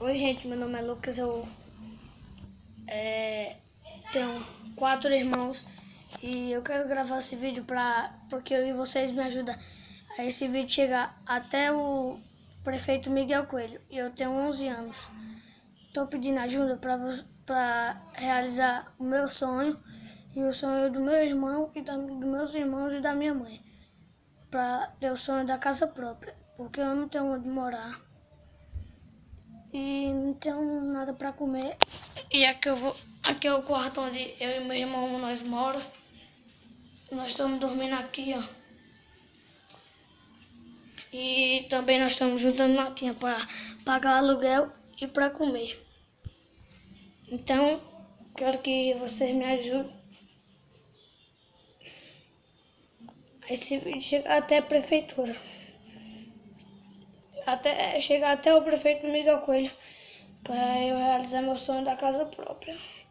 Oi gente, meu nome é Lucas, eu tenho 4 irmãos e eu quero gravar esse vídeo porque eu e vocês me ajudam a esse vídeo chegar até o prefeito Miguel Coelho. E eu tenho 11 anos. Estou pedindo ajuda para realizar o meu sonho e o sonho do meu irmão e dos meus irmãos e da minha mãe, para ter o sonho da casa própria, porque eu não tenho onde morar e não tenho nada para comer. E aqui é o quarto onde eu e meu irmão nós moramos. Nós estamos dormindo aqui, ó. E também nós estamos juntando latinha para pagar aluguel e para comer. Então, quero que vocês me ajudem a esse vídeo chegar até a prefeitura. Chegar até o prefeito Miguel Coelho, para eu realizar meu sonho da casa própria.